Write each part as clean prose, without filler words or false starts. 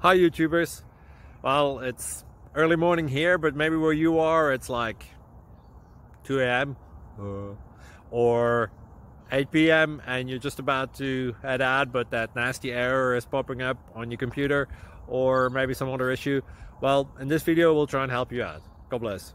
Hi YouTubers. Well, it's early morning here, but maybe where you are it's like 2 a.m. or 8 p.m. and you're just about to head out, but that nasty error is popping up on your computer, or maybe some other issue. Well, in this video we'll try and help you out. God bless.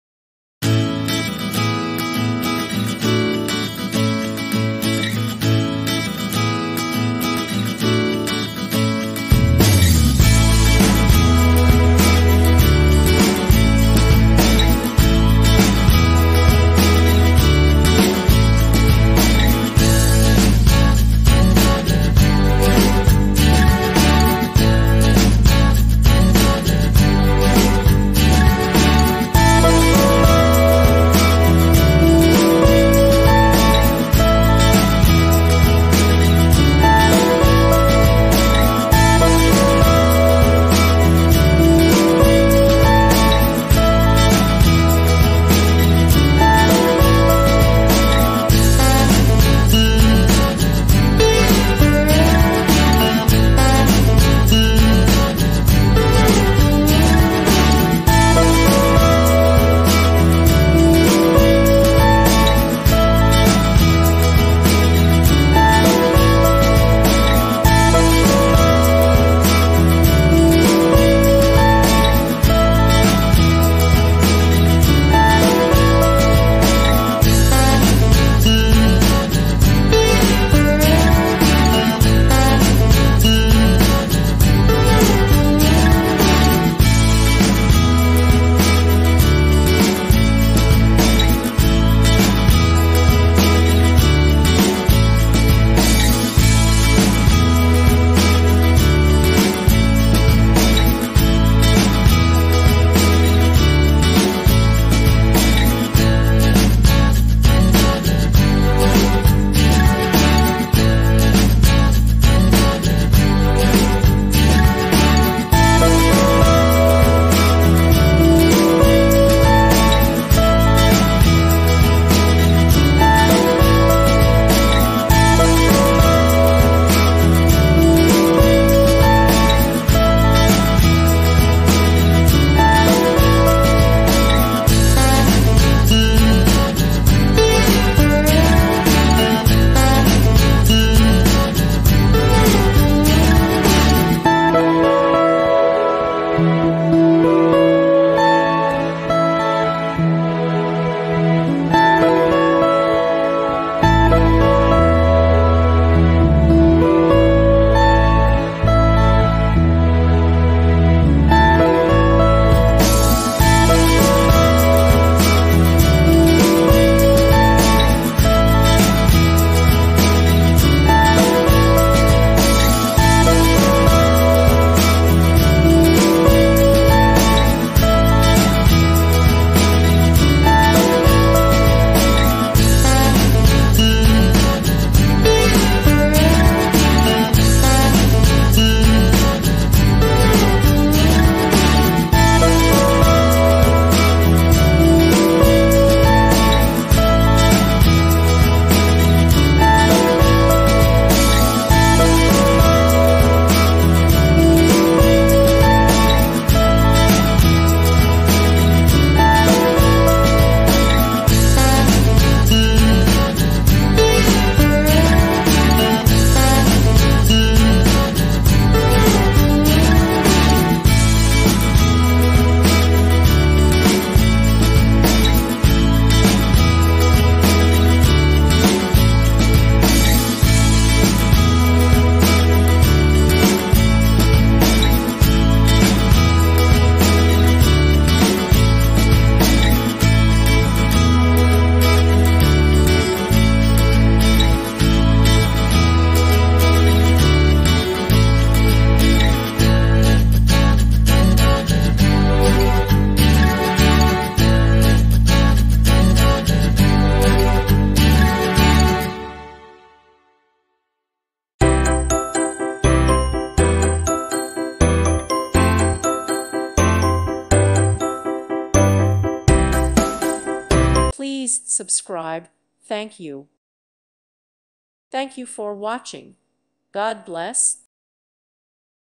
Please subscribe. Thank you. Thank you for watching. God bless.